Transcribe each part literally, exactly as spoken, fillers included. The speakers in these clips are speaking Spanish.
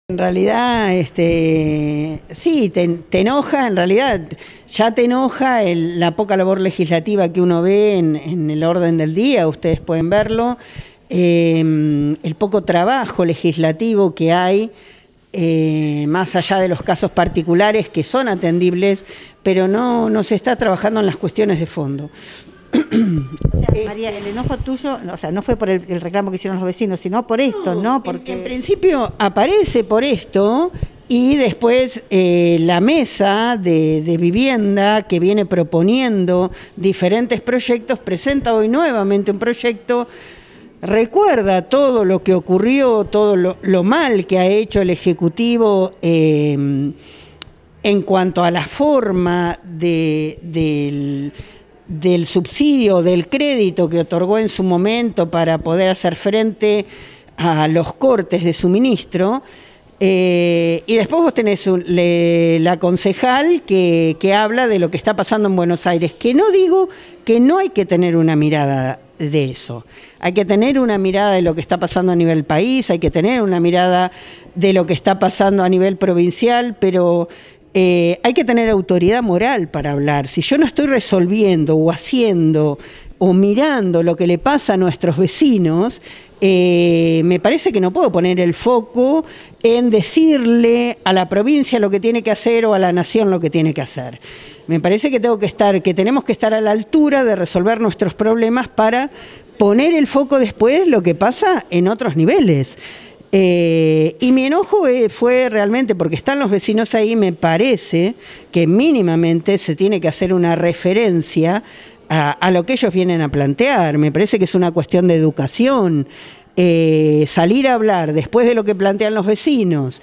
En realidad, este, sí, te, te enoja, en realidad ya te enoja el, la poca labor legislativa que uno ve en, en el orden del día, ustedes pueden verlo, eh, el poco trabajo legislativo que hay, eh, más allá de los casos particulares que son atendibles, pero no, no se está trabajando en las cuestiones de fondo. O sea, María, el enojo tuyo, o sea, no fue por el, el reclamo que hicieron los vecinos, sino por esto, ¿no? ¿no? Porque en, en principio aparece por esto y después eh, la mesa de, de vivienda que viene proponiendo diferentes proyectos presenta hoy nuevamente un proyecto. Recuerda todo lo que ocurrió, todo lo, lo mal que ha hecho el Ejecutivo eh, en cuanto a la forma de, del... del subsidio, del crédito que otorgó en su momento para poder hacer frente a los cortes de suministro. Eh, y después vos tenés un, le, la concejal que, que habla de lo que está pasando en Buenos Aires, que no digo que no hay que tener una mirada de eso. Hay que tener una mirada de lo que está pasando a nivel país, hay que tener una mirada de lo que está pasando a nivel provincial, pero Eh, hay que tener autoridad moral para hablar. Si yo no estoy resolviendo o haciendo o mirando lo que le pasa a nuestros vecinos, eh, me parece que no puedo poner el foco en decirle a la provincia lo que tiene que hacer o a la nación lo que tiene que hacer. Me parece que tengo que estar, que tenemos que estar a la altura de resolver nuestros problemas para poner el foco después lo que pasa en otros niveles. Eh, y mi enojo eh, fue realmente porque están los vecinos ahí. Me parece que mínimamente se tiene que hacer una referencia a, a lo que ellos vienen a plantear. Me parece que es una cuestión de educación, eh, salir a hablar después de lo que plantean los vecinos,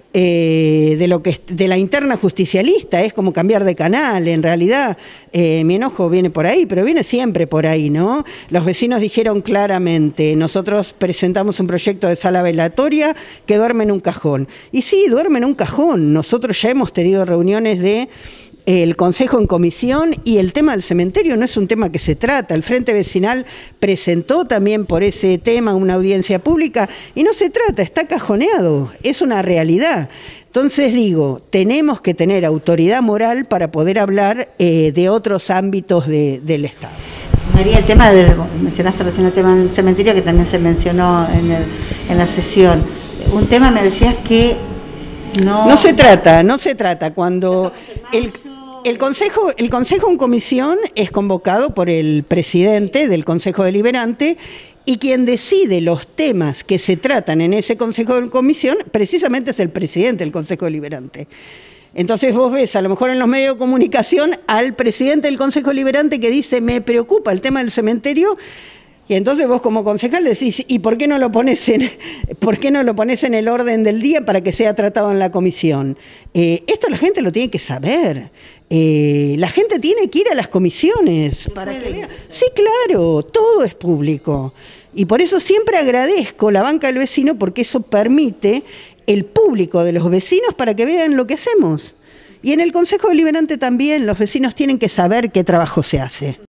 Eh, de lo que de la interna justicialista, es como cambiar de canal. En realidad eh, mi enojo viene por ahí, pero viene siempre por ahí, ¿no? Los vecinos dijeron claramente: nosotros presentamos un proyecto de sala velatoria que duerme en un cajón. Y sí, duerme en un cajón. Nosotros ya hemos tenido reuniones de el Consejo en comisión y el tema del cementerio no es un tema que se trata. El Frente Vecinal presentó también por ese tema una audiencia pública y no se trata, está cajoneado, es una realidad. Entonces digo, tenemos que tener autoridad moral para poder hablar eh, de otros ámbitos de, del Estado. María, el tema del, mencionaste recién el tema del cementerio que también se mencionó en, el, en la sesión. Un tema, me decías que no... No se trata, no se trata. Cuando el... El consejo, el Consejo en comisión es convocado por el presidente del Consejo Deliberante y quien decide los temas que se tratan en ese Consejo de comisión precisamente es el presidente del Consejo Deliberante. Entonces vos ves a lo mejor en los medios de comunicación al presidente del Consejo Deliberante que dice: me preocupa el tema del cementerio. Y entonces vos como concejal decís: ¿y por qué no lo pones en, por qué no lo pones en el orden del día para que sea tratado en la comisión? Eh, esto la gente lo tiene que saber. Eh, la gente tiene que ir a las comisiones para que vea. Sí, claro, todo es público. Y por eso siempre agradezco la banca del vecino, porque eso permite el público de los vecinos para que vean lo que hacemos. Y en el Consejo Deliberante también los vecinos tienen que saber qué trabajo se hace.